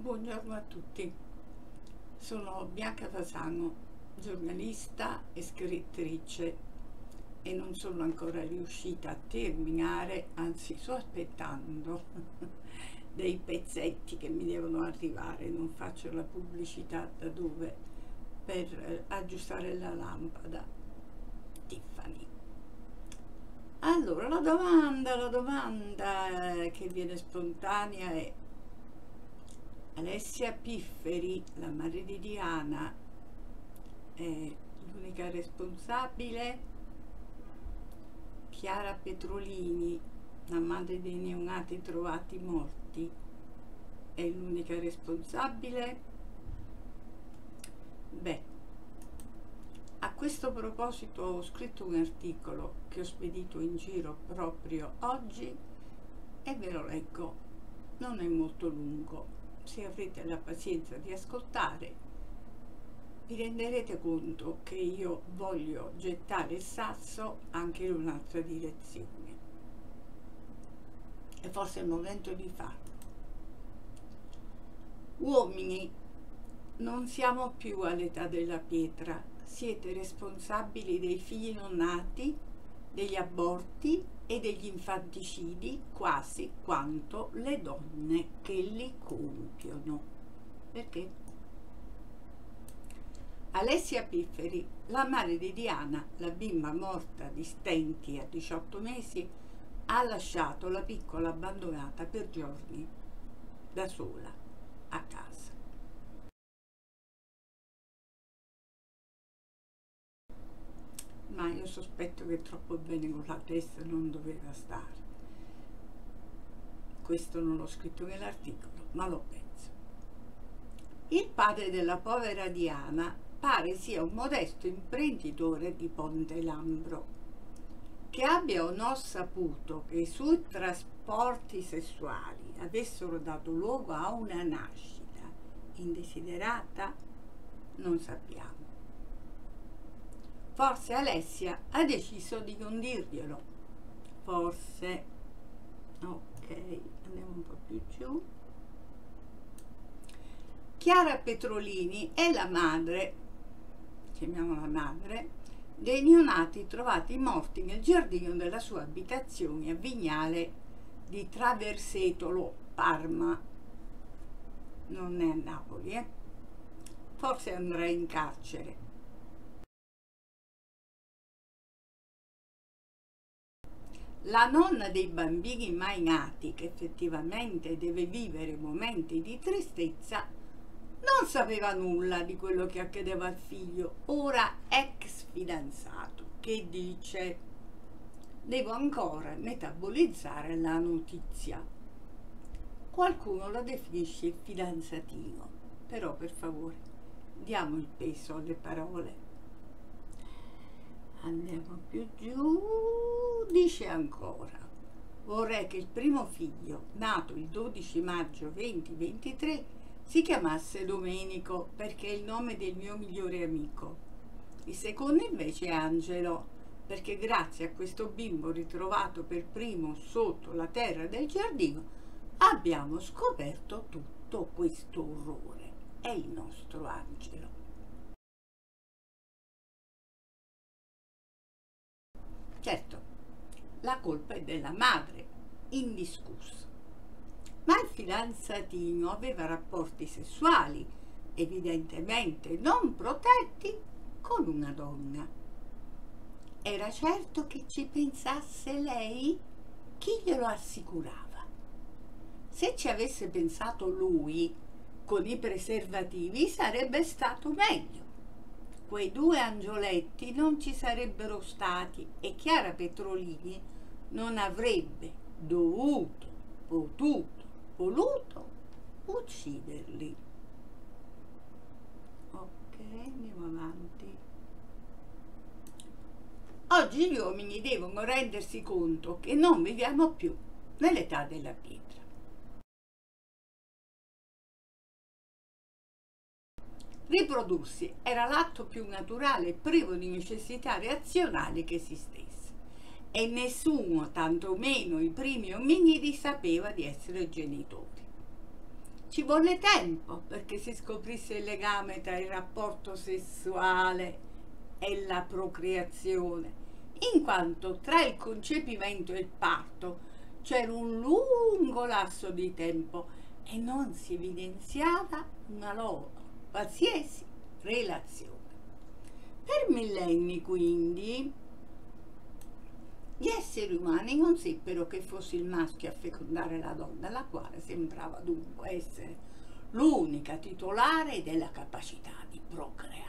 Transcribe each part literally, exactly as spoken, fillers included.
Buongiorno a tutti, sono Bianca Fasano, giornalista e scrittrice e non sono ancora riuscita a terminare, anzi sto aspettando dei pezzetti che mi devono arrivare, non faccio la pubblicità da dove, per eh, aggiustare la lampada Tiffany. Allora, la domanda, la domanda eh, che viene spontanea è: Alessia Pifferi, la madre di Diana, è l'unica responsabile? Chiara Petrolini, la madre dei neonati trovati morti, è l'unica responsabile? Beh, a questo proposito ho scritto un articolo che ho spedito in giro proprio oggi e ve lo leggo. Non è molto lungo. Se avrete la pazienza di ascoltare, vi renderete conto che io voglio gettare il sasso anche in un'altra direzione. E forse è il momento di farlo. Uomini, non siamo più all'età della pietra. Siete responsabili dei figli non nati, degli aborti e degli infanticidi quasi quanto le donne che li compiono. Perché? Alessia Pifferi, la madre di Diana, la bimba morta di stenti a diciotto mesi, ha lasciato la piccola abbandonata per giorni da sola a casa. Ma io sospetto che troppo bene con la testa non doveva stare. Questo non l'ho scritto nell'articolo, ma lo penso. Il padre della povera Diana pare sia un modesto imprenditore di Ponte Lambro, che abbia o no saputo che i suoi trasporti sessuali avessero dato luogo a una nascita indesiderata, non sappiamo. Forse Alessia ha deciso di non dirglielo. Forse. Ok, andiamo un po' più giù. Chiara Petrolini è la madre, chiamiamola madre, dei neonati trovati morti nel giardino della sua abitazione a Vignale di Traversetolo, Parma. Non è a Napoli, eh? Forse andrà in carcere. La nonna dei bambini mai nati, che effettivamente deve vivere momenti di tristezza, non sapeva nulla di quello che accadeva al figlio, ora ex fidanzato, che dice: devo ancora metabolizzare la notizia. Qualcuno la definisce fidanzatino, però per favore diamo il peso alle parole. Andiamo più giù, dice ancora: vorrei che il primo figlio, nato il dodici maggio duemilaventitré, si chiamasse Domenico, perché è il nome del mio migliore amico. Il secondo invece è Angelo, perché grazie a questo bimbo ritrovato per primo sotto la terra del giardino abbiamo scoperto tutto questo orrore. È il nostro Angelo. Certo, la colpa è della madre, indiscusso. Ma il fidanzatino aveva rapporti sessuali, evidentemente non protetti, con una donna. Era certo che ci pensasse lei? Chi glielo assicurava? Se ci avesse pensato lui, con i preservativi, sarebbe stato meglio. Quei due angioletti non ci sarebbero stati e Chiara Petrolini non avrebbe dovuto, potuto, voluto ucciderli. Ok, andiamo avanti. Oggi gli uomini devono rendersi conto che non viviamo più nell'età della pietra. Riprodursi era l'atto più naturale e privo di necessità razionali che esistesse, e nessuno, tantomeno i primi ominidi, sapeva di essere genitori. Ci volle tempo perché si scoprisse il legame tra il rapporto sessuale e la procreazione, in quanto tra il concepimento e il parto c'era un lungo lasso di tempo e non si evidenziava una loro qualsiasi relazione. Per millenni, quindi, gli esseri umani non seppero che fosse il maschio a fecondare la donna, la quale sembrava dunque essere l'unica titolare della capacità di procreare.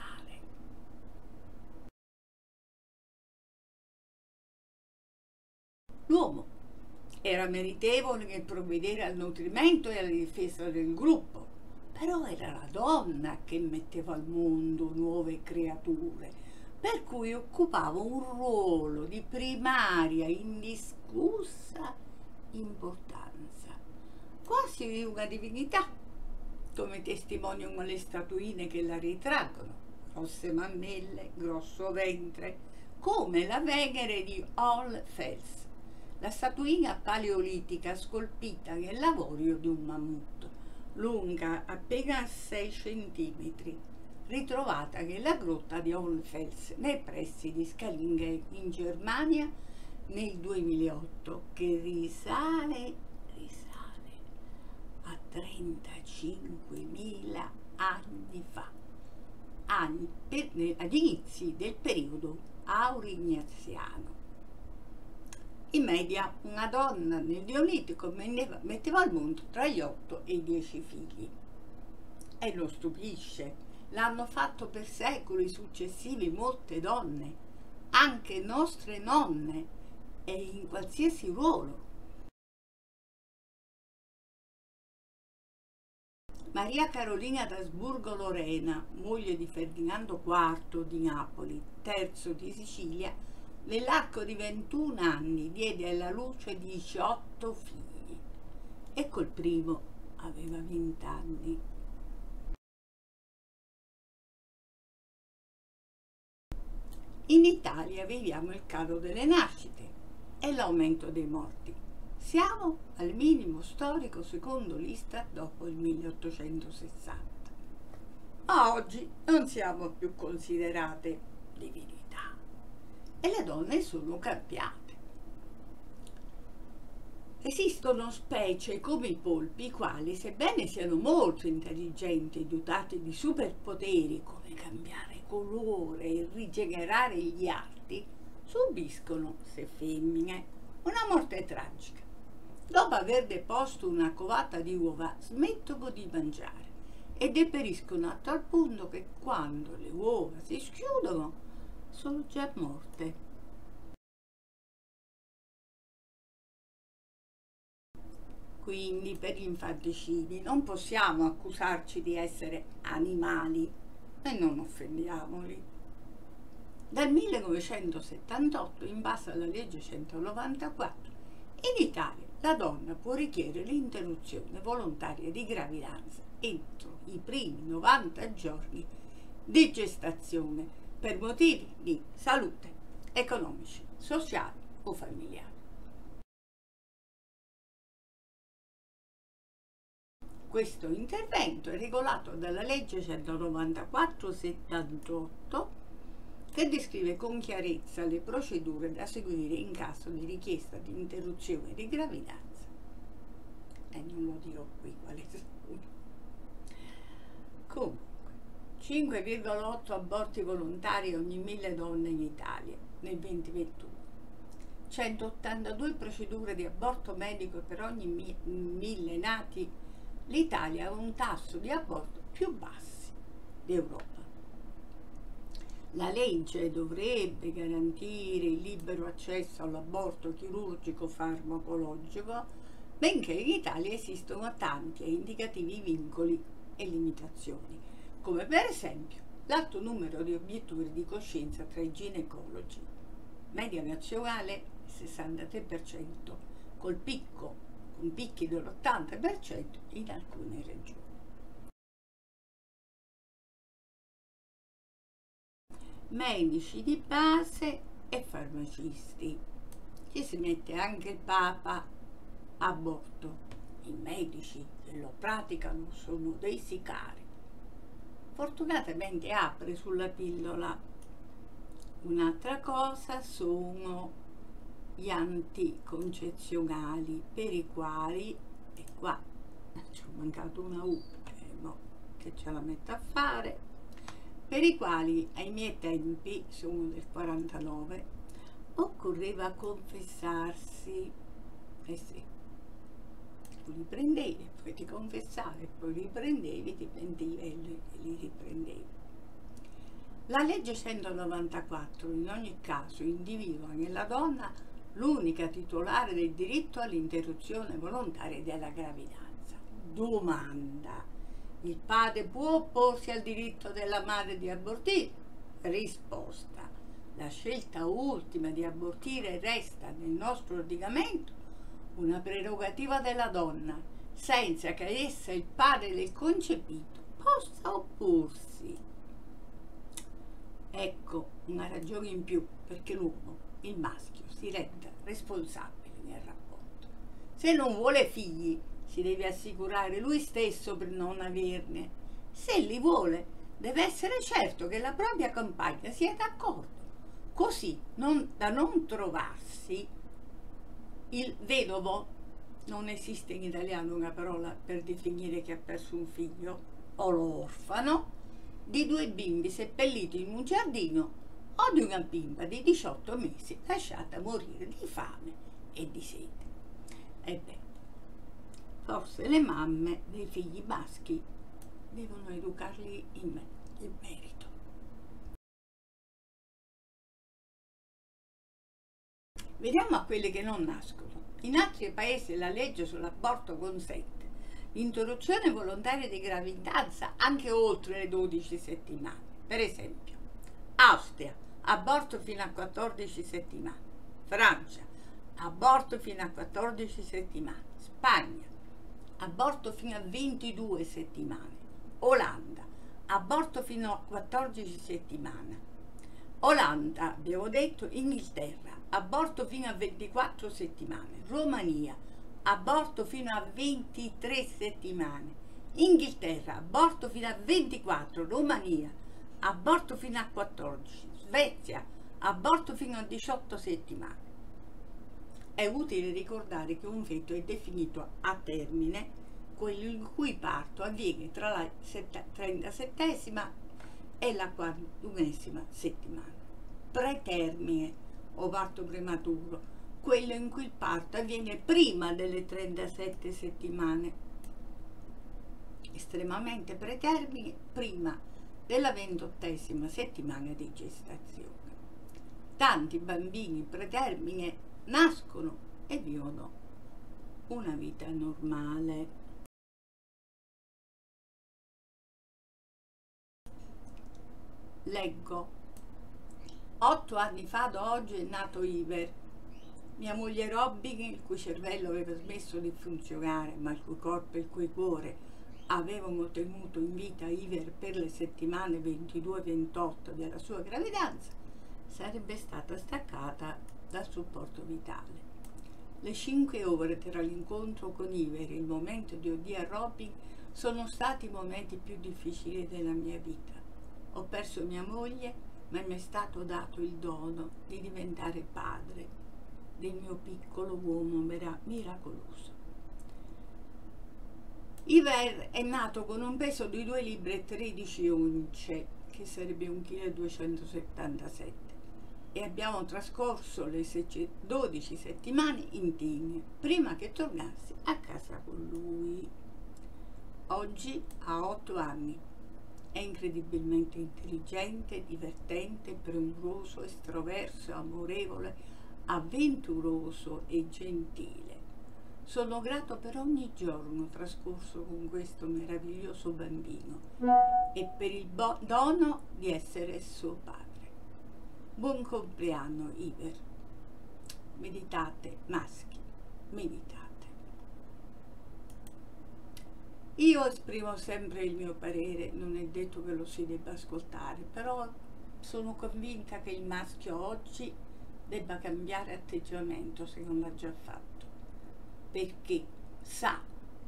L'uomo era meritevole nel provvedere al nutrimento e alla difesa del gruppo, però era la donna che metteva al mondo nuove creature, per cui occupava un ruolo di primaria, indiscussa importanza, quasi di una divinità, come testimoniano le statuine che la ritraggono: grosse mammelle, grosso ventre, come la Venere di All-Fels, la statuina paleolitica scolpita nell'avorio di un mammut, lunga appena sei centimetri, ritrovata nella grotta di All-Fels nei pressi di Scalinge in Germania nel duemilaotto, che risale, risale a trentacinquemila anni fa, anni, per, agli inizi del periodo aurignaziano. In media una donna nel Neolitico metteva al mondo tra gli otto e i dieci figli. E non stupisce, l'hanno fatto per secoli successivi molte donne, anche nostre nonne, e in qualsiasi ruolo. Maria Carolina d'Asburgo-Lorena, moglie di Ferdinando quarto di Napoli, terzo di Sicilia, nell'arco di ventuno anni diede alla luce diciotto figli e col primo aveva venti anni. In Italia viviamo il calo delle nascite e l'aumento dei morti. Siamo al minimo storico secondo l'Istat dopo il milleottocentosessanta. Ma oggi non siamo più considerate divinità e le donne sono cambiate. Esistono specie come i polpi, i quali, sebbene siano molto intelligenti e dotati di superpoteri come cambiare colore e rigenerare gli arti, subiscono, se femmine, una morte tragica. Dopo aver deposto una covata di uova, smettono di mangiare e deperiscono a tal punto che quando le uova si schiudono sono già morte. Quindi per gli infanticidi non possiamo accusarci di essere animali e non offendiamoli. Dal millenovecentosettantotto, in base alla legge centonovantaquattro, in Italia la donna può richiedere l'interruzione volontaria di gravidanza entro i primi novanta giorni di gestazione per motivi di salute, economici, sociali o familiari. Questo intervento è regolato dalla legge centonovantaquattro settantotto, che descrive con chiarezza le procedure da seguire in caso di richiesta di interruzione di gravidanza. E non lo dirò qui quale sono. Comunque, cinque virgola otto aborti volontari ogni mille donne in Italia nel duemilaventuno, centottantadue procedure di aborto medico per ogni mi mille nati. L'Italia ha un tasso di aborto più bassi d'Europa. La legge dovrebbe garantire il libero accesso all'aborto chirurgico farmacologico, benché in Italia esistono tanti e indicativi vincoli e limitazioni, come per esempio l'alto numero di obietture di coscienza tra i ginecologi, media nazionale sessantatré per cento, col picco con picchi dell'ottanta per cento in alcune regioni. Medici di base e farmacisti. Ci si mette anche il Papa, aborto. i medici che lo praticano sono dei sicari. Fortunatamente apre sulla pillola. Un'altra cosa sono gli anticoncezionali, per i quali, e qua ci ho mancato una U, eh, mo, che ce la metto a fare, per i quali ai miei tempi, sono del quarantanove, occorreva confessarsi. Eh sì, tu li prendevi, poi ti confessavi, poi li prendevi, ti pentivi e li, li riprendevi. La legge centonovantaquattro in ogni caso individua nella donna l'unica titolare del diritto all'interruzione volontaria della gravidanza. Domanda: il padre può opporsi al diritto della madre di abortire? Risposta: la scelta ultima di abortire resta nel nostro ordinamento una prerogativa della donna, senza che essa, il padre del concepito, possa opporsi. Ecco una ragione in più perché l'uomo, il maschio, si renda responsabile nel rapporto. Se non vuole figli, si deve assicurare lui stesso per non averne. Se li vuole, deve essere certo che la propria compagna sia d'accordo, così non, da non trovarsi il vedovo. Non esiste in italiano una parola per definire chi ha perso un figlio, o l'orfano di due bimbi seppelliti in un giardino, o di una bimba di diciotto mesi lasciata morire di fame e di sete. Ebbene, forse le mamme dei figli maschi devono educarli in merito. Vediamo a quelle che non nascono. In altri paesi la legge sull'aborto consente l'interruzione volontaria di gravidanza anche oltre le dodici settimane. Per esempio, Austria, aborto fino a quattordici settimane. Francia, aborto fino a quattordici settimane. Spagna, aborto fino a ventidue settimane. Olanda, aborto fino a quattordici settimane. Olanda, abbiamo detto. Inghilterra, aborto fino a ventiquattro settimane. Romania, aborto fino a ventitré settimane. Inghilterra, aborto fino a ventiquattro. Romania, aborto fino a quattordici. Svezia, aborto fino a diciotto settimane. È utile ricordare che un feto è definito a termine quello il cui parto avviene tra la trentasettesima e la quarantunesima settimana. Pretermine o parto prematuro, quello in cui il parto avviene prima delle trentasette settimane. Estremamente pretermine, prima della ventottesima settimana di gestazione. Tanti bambini pretermine nascono e vivono una vita normale. Leggo: otto anni fa da oggi è nato Iver. Mia moglie Robin, il cui cervello aveva smesso di funzionare, ma il cui corpo e il cui cuore avevano tenuto in vita Iver per le settimane ventidue ventotto della sua gravidanza, sarebbe stata staccata dal supporto vitale. Le cinque ore tra l'incontro con Iver e il momento di oddio a Robin sono stati i momenti più difficili della mia vita. Ho perso mia moglie, ma mi è stato dato il dono di diventare padre del mio piccolo uomo miracoloso. Iver è nato con un peso di due libbre e tredici once, che sarebbe un chilo e duecentosettantasette, e abbiamo trascorso le dodici settimane insieme prima che tornassi a casa con lui. Oggi ha otto anni. È incredibilmente intelligente, divertente, premuroso, estroverso, amorevole, avventuroso e gentile. Sono grato per ogni giorno trascorso con questo meraviglioso bambino e per il dono di essere suo padre. Buon compleanno, Iver. Meditate, maschi, meditate. Io esprimo sempre il mio parere, non è detto che lo si debba ascoltare, però sono convinta che il maschio oggi debba cambiare atteggiamento se non l'ha già fatto, perché sa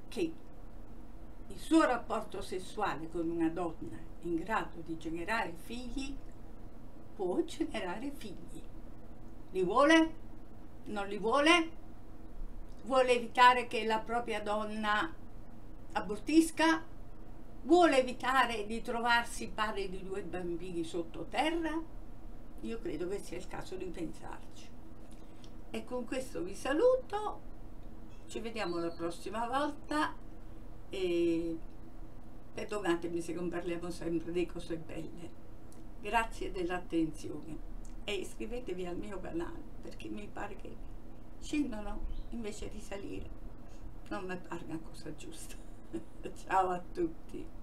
che il suo rapporto sessuale con una donna in grado di generare figli può generare figli. Li vuole? Non li vuole? Vuole evitare che la propria donna abortisca? Vuole evitare di trovarsi padre di due bambini sottoterra? Io credo che sia il caso di pensarci. E con questo vi saluto, ci vediamo la prossima volta e perdonatemi se non parliamo sempre di cose belle. Grazie dell'attenzione e iscrivetevi al mio canale perché mi pare che scendono invece di salire. Non mi pare una cosa giusta. Ciao a tutti.